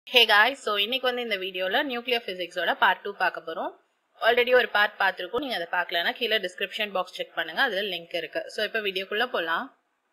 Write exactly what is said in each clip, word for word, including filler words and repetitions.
Hey guys, so இன்னைக்கு வந்து இந்த வீடியோல நியூக்ளியர் பிசிக்ஸோட பார்ட் டூ பார்க்க போறோம். ஆல்ரெடி ஒரு பார்ட் பார்த்திருக்கோம். நீங்க அதை பார்க்கலனா கீழ டிஸ்கிரிப்ஷன் பாக்ஸ் செக் பண்ணுங்க. அதுல லிங்க் இருக்கு. சோ இப்போ வீடியோக்குள்ள போலாம்.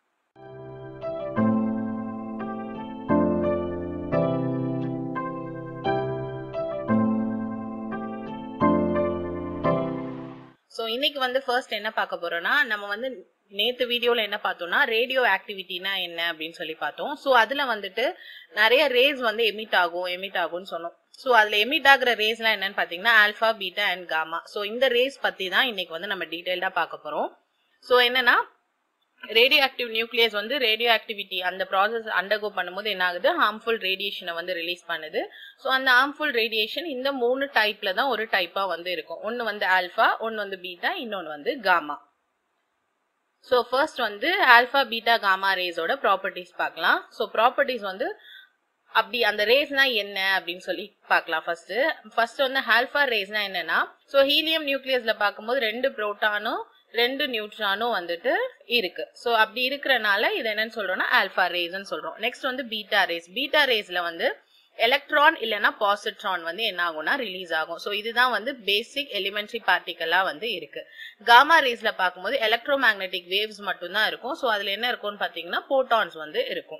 சோ இன்னைக்கு வந்து ஃபர்ஸ்ட் என்ன பார்க்க போறோம்னா நம்ம வந்து நேத்து வீடியோல என்ன பார்த்தோம்னா ரேடியோ ஆக்டிவிட்டினா என்ன அப்படின்னு சொல்லி பார்த்தோம். சோ அதுல வந்துட்டு நிறைய ரேஸ் வந்து எமிட் ஆகும் எமிட் ஆகும்னு சொன்னோம். சோ அதுல எமிட் ஆகுற ரேஸ்லாம் என்னன்னு பாத்தீங்கன்னா alpha beta and gamma. So இந்த ரேஸ் பத்தி தான் இன்னைக்கு வந்து நம்ம டீடைல்டா பார்க்க போறோம். சோ என்னன்னா ரேடியோ ஆக்டிவ் நியூக்ளியஸ் வந்து ரேடியோ ஆக்டிவிட்டி அந்த ப்ராசஸ் அண்டர்கோ பண்ணும்போது என்ன ஆகுது, ஹார்ம்ஃபுல் ரேடியேஷனை வந்து ரிலீஸ் பண்ணுது. ஸோ அந்த ஹார்ம்ஃபுல் ரேடியேஷன் இந்த மூணு டைப்ல தான் ஒரு டைப்பா வந்து இருக்கும். ஒன்னு வந்து ஆல்பா, ஒன்னு வந்து பீட்டா, இன்னொன்னு வந்து காமா. ஸோ ஃபர்ஸ்ட் வந்து ஆல்பா பீட்டா காமா ரேஸோட ப்ராப்பர்ட்டிஸ் பார்க்கலாம். ஸோ ப்ராப்பர்ட்டிஸ் வந்து அப்படி அந்த ரேஸ்னா என்ன அப்படின்னு சொல்லி பார்க்கலாம். ஃபர்ஸ்ட் ஃபர்ஸ்ட் வந்து ஆல்பா ரேஸ்னா என்னன்னா, ஸோ ஹீலியம் நியூக்ளியஸ்ல பார்க்கும்போது ரெண்டு புரோட்டானும் ரெண்டு நியூட்ரானும் வந்துட்டு இருக்கு. சோ அப்படி இருக்கிறனால இது என்னன்னு சொல்றோம்னா ஆல்பா ரேஸ்ன்னு சொல்றோம். நெக்ஸ்ட் வந்து பீட்டா ரேஸ். பீட்டா ரேஸ்ல வந்து எலக்ட்ரான் இல்லனா பாசிட்ரான் வந்து என்ன ஆகும்னா ரிலீஸ் ஆகும். சோ இதுதான் வந்து பேசிக் எலிமெண்டரி பார்ட்டிகலா வந்து இருக்கு. காமா ரேஸ்ல பார்க்கும்போது எலக்ட்ரோ மேக்னெட்டிக் வேவ்ஸ் மட்டும் தான் இருக்கும். சோ அதுல என்ன இருக்கும்னு பாத்தீங்கன்னா போட்டான்ஸ் வந்து இருக்கும்.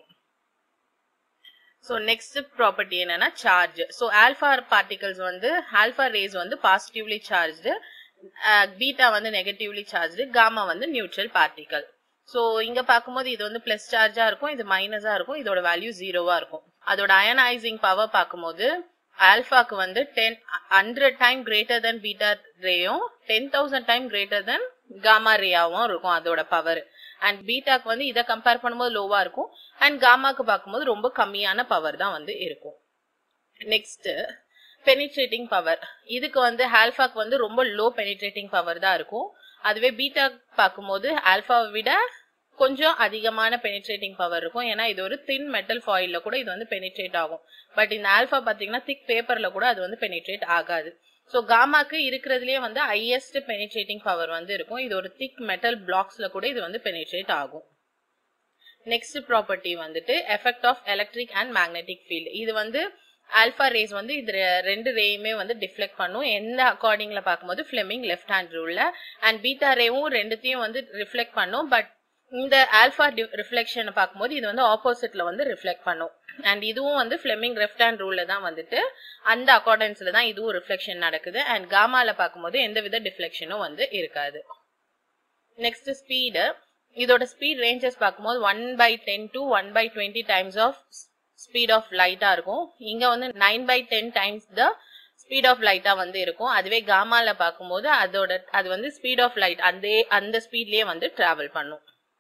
சோ நெக்ஸ்ட் ப்ராப்பர்ட்டி என்னன்னா சார்ஜ். சோ ஆல்பா பார்ட்டிகல்ஸ் வந்து ஆல்பா ரேஸ் வந்து பாசிட்டிவ்லி சார்ஜ்டு, பீட்டா வந்து நெகட்டிவ்லி சார்ஜ்டு, காமா வந்து நியூட்ரல் பார்ட்டிகல். சோ இங்க பார்க்கும்போது இது வந்து பிளஸ் சார்ஜா இருக்கும், இது மைனஸா இருக்கும், இதோட வேல்யூ ஜீரோவா இருக்கும். அதோட அயனைசிங் பவர் பார்க்கும்போது ஆல்பாக்கு வந்து ten hundred time greater than beta ரேயும் ten thousand time greater than gamma ரேயாவும் இருக்கும் அதோட பவர். அண்ட் பீட்டாக்கு வந்து இதை கம்பேர் பண்ணும்போது லோவா இருக்கும், அண்ட் காமாக்கு பார்க்கும்போது ரொம்ப கம்மியான பவர் தான் வந்து இருக்கும். Next penetrating power. இதுக்கு வந்து ஆல்பாக்கு வந்து ரொம்ப லோ பெனிட்ரேட்டிங் பவர் தான் இருக்கும். அதுவே பீட்டா பார்க்கும்போது ஆல்பாவை விட கொஞ்சம் அதிகமான பெனிட்ரேட்டிங் பவர் இருக்கும். ஏன்னா இது ஒரு தின் மெட்டல் ஃபாயில்ல கூட இது வந்து பெனிட்ரேட் ஆகும். பட் இந்த ஆல்பா பாத்தீங்கன்னா திக் பேப்பர்ல கூட அது வந்து பெனிட்ரேட் ஆகாது. சோ காமாக்கு இருக்கிறதுலயே வந்து ஹையஸ்ட் பெனிட்ரேட்டிங் பவர் வந்து இருக்கும். இது ஒரு திக் மெட்டல் பிளாக்ஸ்ல கூட இது வந்து பெனிட்ரேட் ஆகும். நெக்ஸ்ட் ப்ராப்பர்ட்டி வந்துட்டு effect of electric and magnetic field. இது வந்து ஆல்பா ரேஸ் வந்து இது ரெண்டு ரேயுமே வந்து டிஃப்ளெக்ட் பண்ணும். எந்த அக்கார்டிங்ல பார்க்கும்போது ஃபிளெமிங் லெஃப்ட் ஹேண்ட் ரூல்ல, அண்ட் பீட்டா ரேவும் ரெண்டுத்தையும் வந்து ரிஃப்ளெக்ட் பண்ணும். பட் இந்த ஆல்பா ரிஃப்ளெக்ஷன் பார்க்கும்போது இது வந்து ஆப்போசிட்ல வந்து ரிஃப்ளெக்ட் பண்ணும். அண்ட் இதுவும் வந்து ஃபிளெமிங் லெஃப்ட் ஹேண்ட் ரூல்ல தான் வந்துட்டு அந்த அக்கார்டன்ஸ்ல தான் இதுவும் ரிஃப்ளெக்ஷன் நடக்குது. அண்ட் காமால பார்க்கும்போது எந்தவித டிஃப்ளெக்ஷனும் வந்து இருக்காது. Next speed. இதோட ஸ்பீட் ரேஞ்சஸ் பார்க்கும்போது one by ten to one by twenty times of speed of லைட்டா இருக்கும். இங்க வந்து nine by ten times the speed of லைட்டா வந்து இருக்கும். அதுவே காமால பார்க்கும்போது அதோட அது வந்து ஸ்பீட் ஆஃப் லைட் அந்த அந்த ஸ்பீட்லயே வந்து டிராவல் பண்ணும்.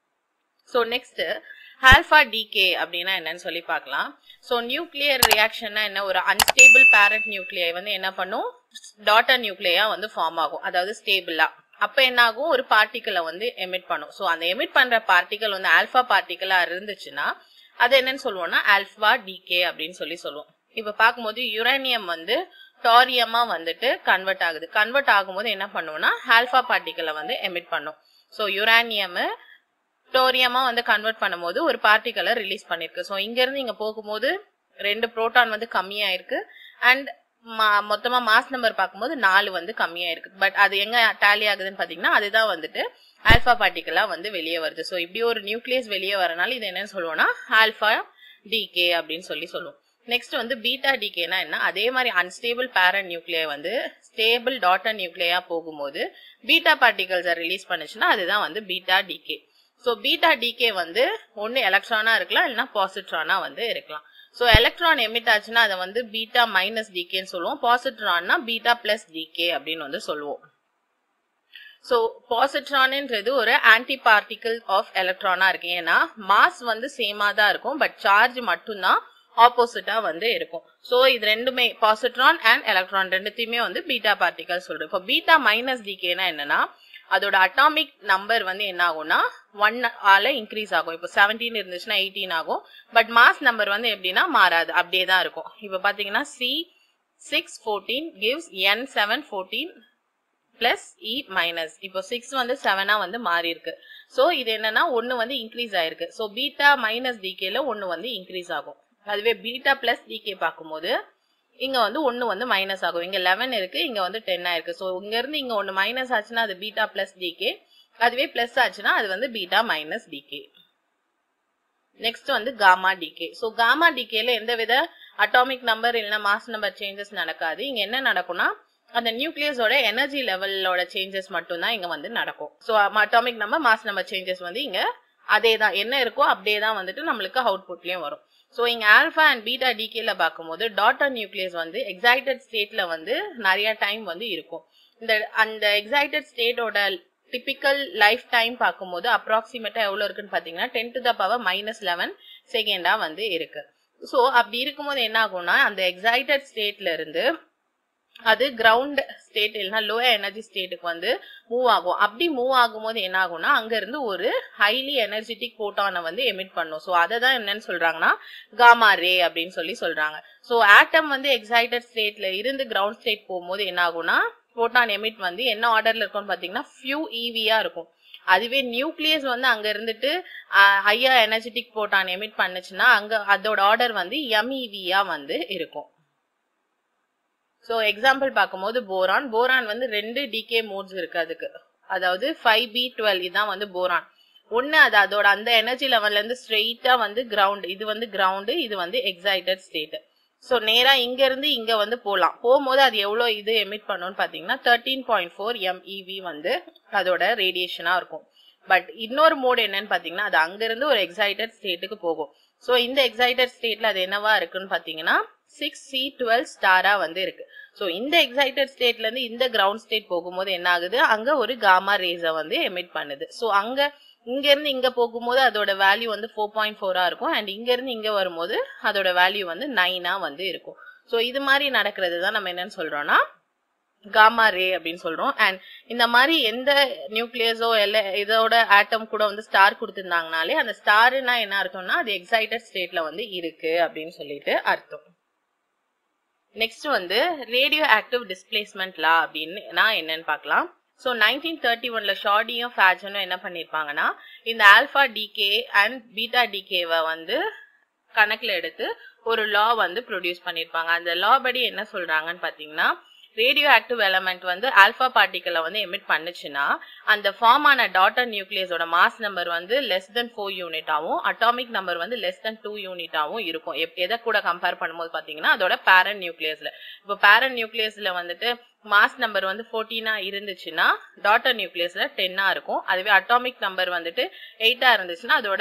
சோ நெக்ஸ்ட் ஆல்பா டிகே அப்படின்னா என்னன்னு சொல்லி பார்க்கலாம். சோ நியூக்ளியர் ரியாக்ஷன்னா என்ன, ஒரு அன்ஸ்டேபிள் பேரண்ட் நியூக்ளியை வந்து என்ன பண்ணும், டாட்டர் நியூக்ளியா வந்து ஃபார்ம் ஆகும், அதாவது ஸ்டேபிளா. அப்ப என்ன ஆகும், ஒரு பார்ட்டிகலை வந்து எமிட் பண்ணும். சோ அந்த எமிட் பண்ற பார்ட்டிகல் வந்து ஆல்பா பார்ட்டிகலா இருந்துச்சுன்னா அது என்னன்னு சொல்லுவோம்னா ஆல்பா டிகே அப்படின்னு சொல்லி சொல்லுவோம். இப்ப பார்க்கும்போது யுரேனியம் வந்து டாரியமா வந்துட்டு கன்வெர்ட் ஆகுது. கன்வெர்ட் ஆகும்போது என்ன பண்ணுவோம்னா ஆல்பா பார்ட்டிகலை வந்து எமிட் பண்ணும். சோ யுரேனியம் டோரியமா வந்து கன்வெர்ட் பண்ணும்போது ஒரு பார்ட்டிகலை ரிலீஸ் பண்ணிருக்கு. சோ இங்க இருந்து இங்க போகும்போது ரெண்டு புரோட்டான் வந்து கம்மியா இருக்கு, அண்ட் மொத்தமா மாஸ் நம்பர் பார்க்கும்போது நாலு வந்து கம்மியா இருக்கு. பட் அது எங்க டேலி ஆகுதுன்னு பாத்தீங்கன்னா அதுதான் வந்துட்டு ஆல்பா பார்ட்டிகலா வந்து வெளியே வருது. சோ இப்படி ஒரு நியூக்ளியஸ் வெளியே வரனால இது என்னன்னு சொல்லுவோம்னா ஆல்பா டிகே அப்படின்னு சொல்லி சொல்லுவோம். நெக்ஸ்ட் வந்து பீட்டா டிகேனா என்ன, அதே மாதிரி அன்ஸ்டேபிள் பேரண்ட் நியூக்ளியை வந்து ஸ்டேபிள் டாட்டர் நியூக்ளியா போகும்போது பீட்டா பார்ட்டிகல்ஸ் ரிலீஸ் பண்ணுச்சுன்னா அதுதான் வந்து beta decay. So beta decay வந்து ஒன்னு எலக்ட்ரானா இருக்கலாம், இல்லைன்னா பாசிட்ரானா வந்து இருக்கலாம். சோ எலக்ட்ரான் எமிட் ஆச்சுன்னா அதை வந்து பீட்டா மைனஸ் டிகேன்னு சொல்லுவோம். பாசிட்ரான்னா பீட்டா பிளஸ் டிகே அப்படின்னு வந்து சொல்லுவோம். சோ பாசிட்ரான்ன்றது ஒரு ஆன்டி பார்ட்டிகல் ஆஃப் எலக்ட்ரானா இருக்கு. ஏன்னா மாஸ் வந்து சேமா தான் இருக்கும், பட் சார்ஜ் மட்டும்தான் ஆப்போசிட்டா வந்து இருக்கும். சோ இது ரெண்டுமே பாசிட்ரான் அண்ட் எலக்ட்ரான் ரெண்டுத்தையுமே வந்து பீட்டா பார்ட்டிகல் சொல்றோம். இப்போ பீட்டா மைனஸ் டிகேனா என்னன்னா அதோட அட்டாமிக் நம்பர் வந்து என்ன ஆகும்னா ஒன் ஆல இன்க்ரீஸ் ஆகும். இப்போ செவன்டீன் இருந்துச்சுன்னா எயிட்டீன் ஆகும். பட் மாஸ் நம்பர் வந்து எப்படின்னா மாறாது, அப்படியே தான் இருக்கும். இப்போ பாத்தீங்கன்னா C six fourteen gives N seven fourteen plus e minus. இப்போ சிக்ஸ் வந்து செவனா வந்து மாறி இருக்கு. சோ இது என்னன்னா ஒன்னு வந்து இன்க்ரீஸ் ஆயிருக்கு. சோ பீட்டா மைனஸ் டிகேல ஒன்னு வந்து இன்க்ரீஸ் ஆகும். அதுவே பீட்டா பிளஸ் டிகே பார்க்கும்போது இங்க வந்து ஒன்னு வந்து மைனஸ் ஆகும். இங்க eleven இருக்கு, இங்க வந்து ten ஆயிருக்கு. சோ இங்க இருந்து இங்க ஒன்னு மைனஸ் ஆச்சுன்னா அது பீட்டா பிளஸ் டிகே, அதுவே பிளஸ் ஆச்சுன்னா அது வந்து பீட்டா மைனஸ் டிகே. நெக்ஸ்ட் வந்து காமா டிகே. சோ காமா டிகேல எந்தவித அட்டாமிக் நம்பர் இல்லைன்னா மாஸ் நம்பர் சேஞ்சஸ் நடக்காது. இங்க என்ன நடக்கும்னா அந்த நியூக்ளியஸோட எனர்ஜி லெவலோட சேஞ்சஸ் மட்டும் தான் இங்க வந்து நடக்கும். So atomic number mass number changes வந்து இங்க அதே தான், என்ன இருக்கோ அப்படியே தான் வந்துட்டு நம்மளுக்கு அவுட்புட்லயும் வரும். சோ இங்க ஆல்பா அண்ட் பீட்டா டிகேல பார்க்கும்போது டாட்டர் நியூக்ளியஸ் வந்து எக்ஸைட்டட் ஸ்டேட்ல வந்து நிறைய டைம் வந்து இருக்கும். இந்த அந்த எக்ஸைட்டட் ஸ்டேட்டோட டிபிக்கல் லைஃப் டைம் பார்க்கும்போது அப்ராக்சிமேட்டா எவ்வளவு இருக்குன்னு பாத்தீங்கன்னா ten to the power minus eleven செகண்டா வந்து இருக்கு. சோ அப்படி இருக்கும்போது என்ன ஆகும்னா அந்த எக்ஸைட்டட் ஸ்டேட்ல இருந்து அது கிரவுண்ட் ஸ்டேட் இல்லைன்னா லோயர் எனர்ஜி ஸ்டேட்டுக்கு வந்து மூவ் ஆகும். அப்படி மூவ் ஆகும்போது என்ன ஆகும்னா அங்க இருந்து ஒரு ஹைலி எனர்ஜெட்டிக் போட்டானை வந்து எமிட் பண்ணும். சோ அதை தான் என்னன்னு சொல்றாங்கன்னா காமா ரே அப்படின்னு சொல்லி சொல்றாங்க. சோ ஆட்டம் வந்து எக்ஸைட்டட் ஸ்டேட்ல இருந்து கிரவுண்ட் ஸ்டேட் போகும்போது என்ன ஆகும்னா போட்டான் எமிட் வந்து என்ன ஆர்டர்ல இருக்கும்னு பாத்தீங்கன்னா ஃபியூ ஈவியா இருக்கும். அதுவே நியூக்ளியஸ் வந்து அங்க இருந்துட்டு ஹையா எனர்ஜெட்டிக் போட்டான் எமிட் பண்ணுச்சுன்னா அங்க அதோட ஆர்டர் வந்து எம்இவியா வந்து இருக்கும். சோ எக்ஸாம்பிள் பார்க்கும்போது போரான் போரான் வந்து ரெண்டு டிகே மோட்ஸ் இருக்கு அதுக்கு, அதாவது ஃபைவ் பி டுவெல் இதான் வந்து போரான். ஒன்னு அது அதோட அந்த எனர்ஜி லெவல்ல இருந்து ஸ்ட்ரெயிட்டா வந்து கிரவுண்ட், இது வந்து கிரவுண்ட், இது வந்து எக்ஸைட்டட் ஸ்டேட். சோ நேரா இங்க இருந்து இங்க வந்து போலாம். போகும்போது அது எவ்வளவு இது எமிட் பண்ணும்னு பாத்தீங்கன்னா தேர்ட்டீன் பாயிண்ட் ஃபோர் எம்இவி வந்து அதோட ரேடியேஷனா இருக்கும். பட் இன்னொரு மோட் என்னன்னு பாத்தீங்கன்னா அது அங்க இருந்து ஒரு எக்ஸைட்டட் ஸ்டேட்டுக்கு போகும். சோ இந்த எக்ஸைட்டட் ஸ்டேட்ல அது என்னவா இருக்குன்னு பாத்தீங்கன்னா சிக்ஸ் சி டுவெல் ஸ்டாரா வந்து இருக்கு. சோ இந்த எக்ஸைட்டட் ஸ்டேட்ல இருந்து இந்த கிரவுண்ட் ஸ்டேட் போகும்போது என்ன ஆகுது அங்க ஒரு காமா ரேஸ வந்து எமிட் பண்ணுது. சோ அங்க இங்க இருந்து இங்க போகும்போது அதோட வேல்யூ வந்து ஃபோர் பாயிண்ட் ஃபோரா இருக்கும் அண்ட் இங்க இருந்து இங்க வரும்போது அதோட வேல்யூ வந்து நைனா வந்து இருக்கும். சோ இது மாதிரி நடக்கிறது தான் நம்ம என்னன்னு சொல்றோம்னா காமா ரே அப்படின்னு சொல்றோம். அண்ட் இந்த மாதிரி எந்த நியூக்ளியஸோ இல்ல இதோட ஆட்டம் கூட வந்து ஸ்டார் கொடுத்திருந்தாங்கனாலே அந்த ஸ்டார்னா என்ன அர்த்தம்னா அது எக்ஸைட்டட் ஸ்டேட்ல வந்து இருக்கு அப்படின்னு சொல்லிட்டு அர்த்தம். நெக்ஸ்ட் வந்து ரேடியோ ஆக்டிவ் டிஸ்பிளேஸ்மெண்ட் லா அப்படின்னா என்னன்னு பார்க்கலாம். ஸோ நைன்டீன் தேர்ட்டி ஒன்ல ஷார்டியும் ஃபேஜனும் என்ன பண்ணிருப்பாங்கன்னா இந்த ஆல்பா டிகே அண்ட் பீட்டா டிகேவை வந்து கணக்குல எடுத்து ஒரு லா வந்து ப்ரொடியூஸ் பண்ணிருப்பாங்க. அந்த லா படி என்ன சொல்றாங்கன்னு பாத்தீங்கன்னா ரேடியோ ஆக்டிவ் எலமெண்ட் வந்து ஆல்பா பார்ட்டிகலை வந்து எமிட் பண்ணுச்சுன்னா அந்த ஃபார்ம் ஆன டாட்டர் நியூக்ளியஸோட மாஸ் நம்பர் வந்து லெஸ் தென் ஃபோர் யூனிட்டாவும் அட்டாமிக் நம்பர் வந்து லெஸ் தென் டூ யூனிட்டாவும் இருக்கும். எதை கூட கம்பேர் பண்ணும்போது பாத்தீங்கன்னா அதோட பேரண்ட் நியூக்ளியஸ்ல. இப்போ பேரண்ட் நியூக்ளியஸ்ல வந்துட்டு மாஸ் நம்பர் வந்து ஃபோர்டீனா இருந்துச்சுன்னா டாட்டர் நியூக்ளியஸ்ல டென்னா இருக்கும். அதுவே அட்டாமிக் நம்பர் வந்துட்டு எயிட்டா இருந்துச்சுன்னா அதோட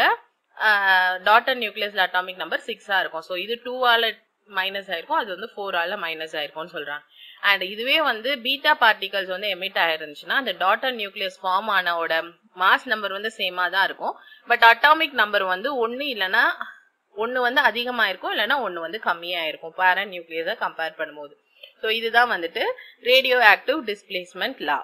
டாட்டர் நியூக்ளியஸ்ல அட்டாமிக் நம்பர் சிக்ஸா இருக்கும். ஸோ இது டூவால மைனஸ் ஆயிருக்கும், அது வந்து ஃபோரால மைனஸ் ஆயிருக்கும்னு சொல்றாங்க. அண்ட் இதுவே வந்து பீட்டா பார்ட்டிகல்ஸ் வந்து எமிட் ஆயிருந்துச்சுன்னா அந்த டாட்டர் நியூக்ளியஸ் ஃபார்ம் ஆனோட மாஸ் நம்பர் வந்து சேமா தான் இருக்கும். பட் அட்டாமிக் நம்பர் வந்து ஒன்னு இல்லைன்னா ஒன்னு வந்து அதிகமா இருக்கும், இல்லைன்னா ஒன்னு வந்து கம்மியா இருக்கும் பேரண்ட் நியூக்ளியஸை கம்பேர் பண்ணும்போது. ஸோ இதுதான் வந்துட்டு radio active displacement law.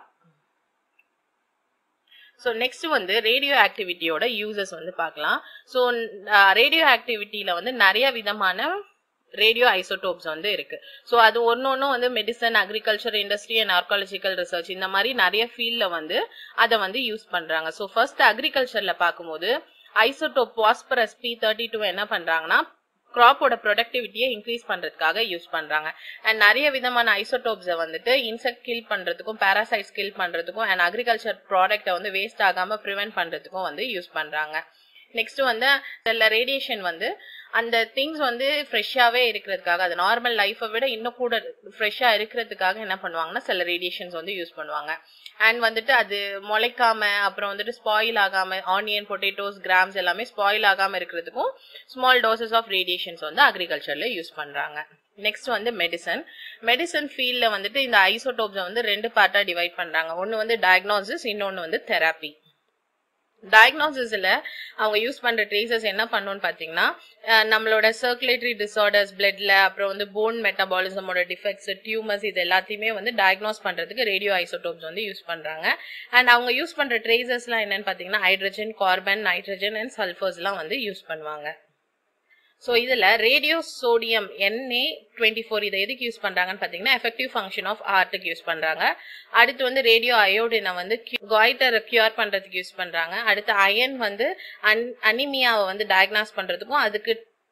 So next வந்து ரேடியோ ஆக்டிவிட்டியோட யூசஸ் வந்து பார்க்கலாம். ஸோ ரேடியோ ஆக்டிவிட்டியில வந்து நிறைய விதமான ரேடியோ ஐசோடோப்ஸ் வந்து இருக்கு. ஸோ அது ஒன்னொன்னும் வந்து medicine, agriculture, industry and archaeological research இந்த மாதிரி நிறைய ஃபீல்ட்ல வந்து அதை வந்து யூஸ் பண்றாங்க. ஸோ ஃபர்ஸ்ட் அக்ரிகல்ச்சர்ல பார்க்கும்போது isotope phosphorus P thirty two என்ன பண்றாங்கன்னா கிராப்போட ப்ரொடக்டிவிட்டியை இன்க்ரீஸ் பண்றதுக்காக யூஸ் பண்றாங்க. அண்ட் நிறைய விதமான ஐசோடோப்ஸை வந்துட்டு இன்செக்ட் கில் பண்றதுக்கும் பாராசைட்ஸ் கில் பண்றதுக்கும் அண்ட் அக்ரிகல்ச்சர் ப்ராடக்ட்டை வந்து வேஸ்ட் ஆகாம ப்ரிவென்ட் பண்றதுக்கும் வந்து யூஸ் பண்றாங்க. நெக்ஸ்ட் வந்து சில ரேடியேஷன் வந்து அந்த திங்ஸ் வந்து ஃப்ரெஷ்ஷாவே இருக்கிறதுக்காக, அது நார்மல் லைஃபை விட இன்னும் கூட ஃப்ரெஷ்ஷா இருக்கிறதுக்காக என்ன பண்ணுவாங்கன்னா சில ரேடியேஷன்ஸ் வந்து யூஸ் பண்ணுவாங்க. அண்ட் வந்துட்டு அது முளைக்காம அப்புறம் வந்துட்டு ஸ்பாயில் ஆகாம ஆனியன், பொட்டேட்டோஸ், கிராம்ஸ் எல்லாமே ஸ்பாயில் ஆகாம இருக்கிறதுக்கும் ஸ்மால் டோசஸ் ஆஃப் ரேடியேஷன்ஸ் வந்து அக்ரிகல்ச்சர்ல யூஸ் பண்றாங்க. நெக்ஸ்ட் வந்து மெடிசன். மெடிசன் ஃபீல்ட்ல வந்துட்டு இந்த ஐசோடோப்ஸை வந்து ரெண்டு பார்ட்டா டிவைட் பண்றாங்க. ஒன்னு வந்து டயக்னோசிஸ், இன்னொன்னு வந்து தெராப்பி. டயக்னோசிஸ்ல அவங்க யூஸ் பண்ற ட்ரேசஸ் என்ன பண்ணுன்னு பாத்தீங்கன்னா நம்மளோட சர்க்குலேட்டரி டிசார்டர்ஸ் பிளட்ல, அப்புறம் வந்து போன் மெட்டபாலிசமோட டிஃபெக்ட்ஸ், டியூமர்ஸ் இது எல்லாத்தையுமே வந்து டயக்னோஸ் பண்றதுக்கு ரேடியோ ஐசோடோப்ஸ் வந்து யூஸ் பண்றாங்க. அண்ட் அவங்க யூஸ் பண்ற ட்ரேசஸ் எல்லாம் என்னன்னு பாத்தீங்கன்னா hydrogen, carbon, nitrogen and sulphurs எல்லாம் வந்து யூஸ் பண்ணுவாங்க. ஸோ இதுல radio sodium N A twenty four இதை எதுக்கு யூஸ் பண்றாங்கன்னு பாத்தீங்கன்னா எஃபெக்டிவ் ஃபங்க்ஷன் ஆஃப் ஹார்ட்டுக்கு யூஸ் பண்றாங்க. அடுத்து வந்து ரேடியோ அயோடினை வந்து காய்டர் கியூர் பண்றதுக்கு யூஸ் பண்றாங்க. அடுத்து அயன் வந்து அனிமியாவை வந்து டயக்னாஸ் பண்றதுக்கும் அதுக்கு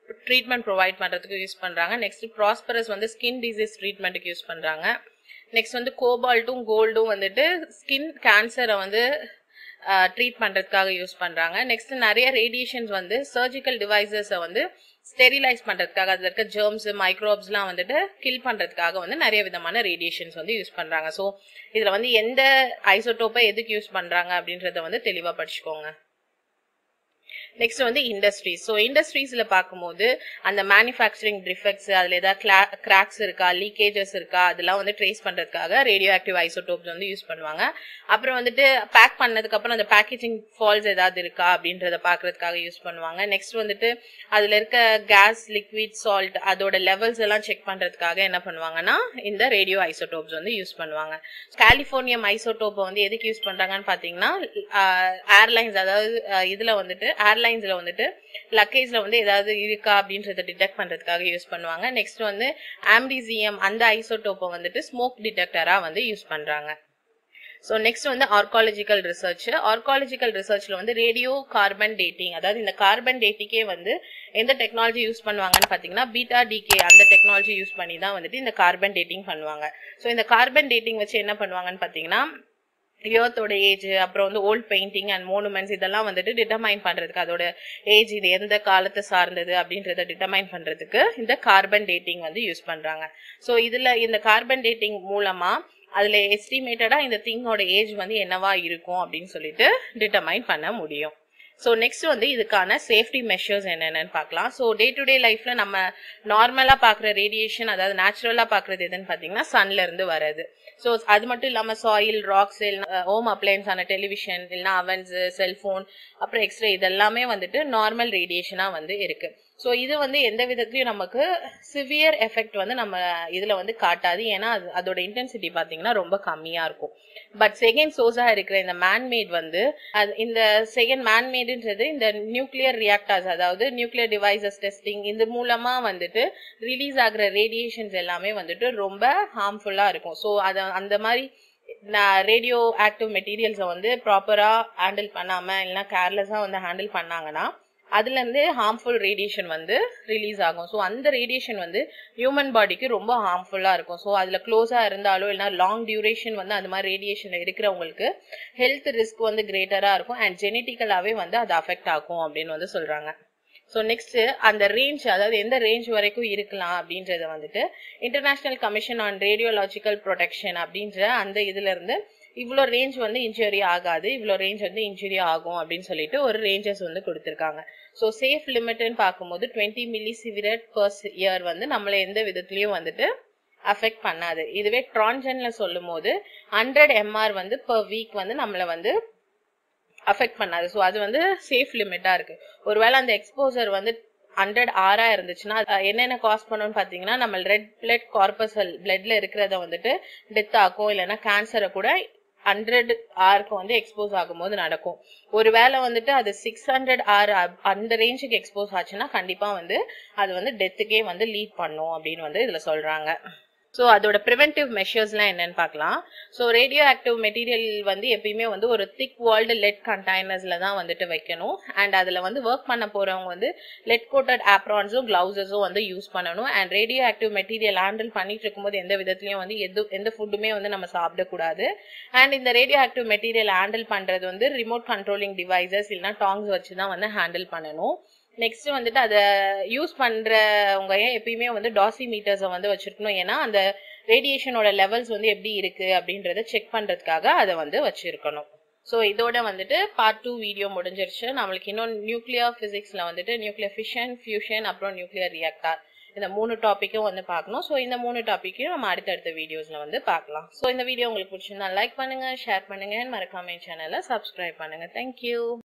ட்ரீட்மெண்ட் ப்ரொவைட் பண்றதுக்கு யூஸ் பண்றாங்க. நெக்ஸ்ட் ப்ராஸ்பரஸ் வந்து ஸ்கின் டிசீஸ் ட்ரீட்மெண்ட்டுக்கு யூஸ் பண்றாங்க. நெக்ஸ்ட் வந்து கோபால்ட்டும் கோல்டும் வந்துட்டு ஸ்கின் கேன்சரை வந்து ட்ரீட் பண்றதுக்காக யூஸ் பண்றாங்க. நெக்ஸ்ட் நிறைய ரேடியேஷன்ஸ் வந்து சர்ஜிக்கல் டிவைசஸை வந்து ஸ்டெரிலைஸ் பண்றதுக்காக அதுல இருக்க ஜெர்ம்ஸ் மைக்ரோப்ஸ் எல்லாம் வந்துட்டு கில் பண்றதுக்காக வந்து நிறைய விதமான ரேடியேஷன்ஸ் வந்து யூஸ் பண்றாங்க. ஸோ இதுல வந்து எந்த ஐசோடோப்பை எதுக்கு யூஸ் பண்றாங்க அப்படின்றத வந்து தெளிவா படிச்சுக்கோங்க. நெக்ஸ்ட் வந்து இண்டஸ்ட்ரீஸ். ஸோ இண்டஸ்ட்ரீஸ்ல பார்க்கும்போது அந்த மேனுஃபேக்சரிங் டிஃபெக்ட்ஸ் அதுல ஏதாவது கிராக்ஸ் இருக்கா லீக்கேஜஸ் இருக்கா அதெல்லாம் வந்து ட்ரேஸ் பண்றதுக்காக ரேடியோ ஆக்டிவ் ஐசோடோப்ஸ் வந்து யூஸ் பண்ணுவாங்க. அப்புறம் வந்துட்டு பேக் பண்ணதுக்கு அப்புறம் அந்த பேக்கேஜிங் ஃபால்ஸ் ஏதாவது இருக்கா அப்படின்றத பாக்குறதுக்காக யூஸ் பண்ணுவாங்க. நெக்ஸ்ட் வந்துட்டு அதுல இருக்க கேஸ் லிக்விட் சால்ட் அதோட லெவல்ஸ் எல்லாம் செக் பண்றதுக்காக என்ன பண்ணுவாங்கன்னா இந்த ரேடியோ ஐசோடோப்ஸ் வந்து யூஸ் பண்ணுவாங்க. கலிபோர்னியம் ஐசோடோப்பை வந்து எதுக்கு யூஸ் பண்றாங்கன்னு பாத்தீங்கன்னா ஏர்லைன்ஸ் அதாவது இதுல வந்துட்டு ஏர்லைன்ஸ்ல வந்துட்டு லக்கேஜ்ல வந்து ஏதாவது இருக்கா அப்படின்றத டிடெக்ட் பண்றதுக்காக யூஸ் பண்ணுவாங்க. நெக்ஸ்ட் வந்து ஆம்பிசியம் அந்த ஐசோடோப்பை வந்துட்டு ஸ்மோக் டிடெக்டரா வந்து யூஸ் பண்றாங்க. ஸோ நெக்ஸ்ட் வந்து ஆர்காலஜிக்கல் ரிசர்ச். ஆர்காலஜிக்கல் ரிசர்ச்ல வந்து ரேடியோ கார்பன் டேட்டிங் அதாவது இந்த கார்பன் டேட்டிங்கே வந்து எந்த டெக்னாலஜி யூஸ் பண்ணுவாங்கன்னு பாத்தீங்கன்னா பீட்டா டிகே அந்த டெக்னாலஜி யூஸ் பண்ணி தான் வந்துட்டு இந்த கார்பன் டேட்டிங் பண்ணுவாங்க. ஸோ இந்த கார்பன் டேட்டிங் வச்சு என்ன பண்ணுவாங்கன்னு பாத்தீங்கன்னா எர்த்தோட ஏஜ் அப்புறம் வந்து ஓல்ட் பெயிண்டிங் அண்ட் மோனுமெண்ட்ஸ் இதெல்லாம் வந்துட்டு டிட்டர்மைன் பண்றதுக்கு அதோட ஏஜ் இது எந்த காலத்தை சார்ந்தது அப்படின்றத டிட்டர்மைன் பண்றதுக்கு இந்த கார்பன் டேட்டிங் வந்து யூஸ் பண்றாங்க. ஸோ இதுல இந்த கார்பன் டேட்டிங் மூலமா அதுல எஸ்டிமேட்டடா இந்த திங்கோட ஏஜ் வந்து என்னவா இருக்கும் அப்படின்னு சொல்லிட்டு டிட்டர்மைன் பண்ண முடியும். ஸோ நெக்ஸ்ட் வந்து இதுக்கான சேஃப்டி மெஷர்ஸ் என்னென்னு பார்க்கலாம். ஸோ டே டு டே லைஃப்ல நம்ம நார்மலா பாக்குற ரேடியேஷன் அதாவது நேச்சுரலா பாக்குறது எதுன்னு பாத்தீங்கன்னா சன்ல இருந்து வர்றது. ஸோ அது மட்டும் இல்லாம சாயில் ராக்ஸ் ஹோம் அப்ளையன்ஸ் ஆன டெலிவிஷன் இல்லைன்னா அவன்ஸ் செல்போன் அப்புறம் எக்ஸ்ரே இதெல்லாமே வந்துட்டு நார்மல் ரேடியேஷனா வந்து இருக்கு. ஸோ இது வந்து எந்த விதத்துலயும் நமக்கு சிவியர் எஃபெக்ட் வந்து நம்ம இதுல வந்து காட்டாது. ஏன்னா அதோட இன்டென்சிட்டி பாத்தீங்கன்னா ரொம்ப கம்மியா இருக்கும். பட் செகண்ட் சோர்ஸா இருக்கிற இந்த மேன்மேட் வந்து இந்த செகண்ட் மேன்மேடுன்றது இந்த நியூக்ளியர் ரியாக்டர்ஸ் அதாவது நியூக்ளியர் டிவைசஸ் டெஸ்டிங் இது மூலமா வந்துட்டு ரிலீஸ் ஆகுற ரேடியேஷன்ஸ் எல்லாமே வந்துட்டு ரொம்ப ஹார்ம்ஃபுல்லா இருக்கும். ஸோ அத அந்த மாதிரி ரேடியோ ஆக்டிவ் மெட்டீரியல்ஸை வந்து ப்ராப்பரா ஹேண்டில் பண்ணாம இல்லைன்னா கேர்லெஸ்ஸா வந்து ஹேண்டில் பண்ணாங்கன்னா அதுல இருந்து ஹார்ம்ஃபுல் ரேடியேஷன் வந்து ரிலீஸ் ஆகும். ஸோ அந்த ரேடியேஷன் வந்து ஹியூமன் பாடிக்கு ரொம்ப ஹார்ம்ஃபுல்லா இருக்கும். ஸோ அதுல க்ளோஸா இருந்தாலோ இல்லைன்னா லாங் டியூரேஷன் வந்து அந்த மாதிரி ரேடியேஷன்ல இருக்கிறவங்களுக்கு ஹெல்த் ரிஸ்க் வந்து கிரேட்டரா இருக்கும் அண்ட் ஜெனட்டிக்கலாவே வந்து அது அஃபெக்ட் ஆகும் அப்படின்னு வந்து சொல்றாங்க. ஸோ நெக்ஸ்ட் அந்த ரேஞ்ச் அதாவது எந்த ரேஞ்ச் வரைக்கும் இருக்கலாம் அப்படின்றத வந்துட்டு international commission on radiological protection அப்படின்ற அந்த இதுல இருந்து இவ்வளோ ரேஞ்ச் வந்து இன்ஜுரி ஆகாது இவ்வளோ ரேஞ்ச் வந்து இன்ஜுரி ஆகும் அப்படின்னு சொல்லிட்டு ஒரு ரேஞ்சஸ் வந்து கொடுத்துருக்காங்க. ஸோ சேஃப் லிமிட்னு பார்க்கும்போது twenty millisievert per year வந்து நம்மளை எந்த விதத்துலயும் வந்துட்டு அஃபெக்ட் பண்ணாது. இதுவே ட்ரான்ஜன்ல சொல்லும் போது ஹண்ட்ரட் எம்ஆர் வந்து பர் வீக் வந்து நம்மளை வந்து அஃபெக்ட் பண்ணாது. ஸோ அது வந்து சேஃப் லிமிட்டா இருக்கு. ஒருவேளை அந்த எக்ஸ்போசர் வந்து ஹண்ட்ரட் ஆரா இருந்துச்சுன்னா என்னென்ன காஸ் பண்ணும்னு பாத்தீங்கன்னா நம்ம ரெட் பிளட் கார்பசல் பிளட்ல இருக்கிறத வந்துட்டு டெத் ஆகும் இல்லைன்னா கேன்சரை கூட ஹண்ட்ரட் ஆருக்கு வந்து எக்ஸ்போஸ் ஆகும் போது நடக்கும். ஒருவேளை வந்துட்டு அது சிக்ஸ் ஹண்ட்ரட் ஆர் அந்த ரேஞ்சுக்கு எக்ஸ்போஸ் ஆச்சுன்னா கண்டிப்பா வந்து அது வந்து டெத்துக்கே வந்து லீட் பண்ணும் அப்படின்னு வந்து இதுல சொல்றாங்க. ஸோ அதோட ப்ரிவென்டிவ் மெஷர்ஸ்லாம் என்னன்னு பார்க்கலாம். ஸோ ரேடியோ ஆக்டிவ் மெட்டீரியல் வந்து எப்பயுமே வந்து ஒரு திக் வால்டு லெட் கண்டெய்னர்ஸ்ல தான் வந்துட்டு வைக்கணும். அண்ட் அதுல வந்து ஒர்க் பண்ண போறவங்க வந்து லெட் கோட்டட் ஆப்ரான்ஸும் கிளவுஸஸும் வந்து யூஸ் பண்ணணும். And radio active material handle பண்ணிட்டு இருக்கும்போது எந்த விதத்துலயும் வந்து எது எந்த ஃபுட்டுமே வந்து நம்ம சாப்பிடக்கூடாது. அண்ட் இந்த ரேடியோ ஆக்டிவ் மெட்டீரியல் ஹேண்டில் பண்றது வந்து ரிமோட் கண்ட்ரோலிங் டிவைசஸ் இல்லைன்னா டாங்ஸ் வச்சு தான் வந்து ஹேண்டில் பண்ணணும். நெக்ஸ்ட் வந்துட்டு அதை யூஸ் பண்றவங்க எப்பயுமே வந்து டாசி மீட்டர்ஸை வந்து வச்சிருக்கணும். ஏன்னா அந்த ரேடியேஷனோட லெவல்ஸ் வந்து எப்படி இருக்கு அப்படின்றத செக் பண்றதுக்காக அதை வந்து வச்சிருக்கணும். ஸோ இதோட வந்துட்டு பார்ட் டூ வீடியோ முடிஞ்சிருச்சு. நம்மளுக்கு இன்னும் நியூக்ளியர் பிசிக்ஸ்ல வந்துட்டு நியூக்ளியர் ஃபிஷன் ஃபியூஷன் அப்புறம் நியூக்ளியர் ரியாக்டர் இந்த மூணு டாப்பிக்கும் வந்து பார்க்கணும். ஸோ இந்த மூணு டாப்பிக்கையும் நம்ம அடுத்தடுத்த வீடியோஸ்ல வந்து பார்க்கலாம். ஸோ இந்த வீடியோ உங்களுக்கு பிடிச்சிருந்தா லைக் பண்ணுங்க ஷேர் பண்ணுங்க மறக்காம சேனலை சப்ஸ்கிரைப் பண்ணுங்க. தேங்க்யூ.